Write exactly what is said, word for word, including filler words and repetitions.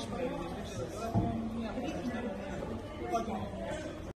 σου περιοχές, δεν ξέρω τώρα, μια από τα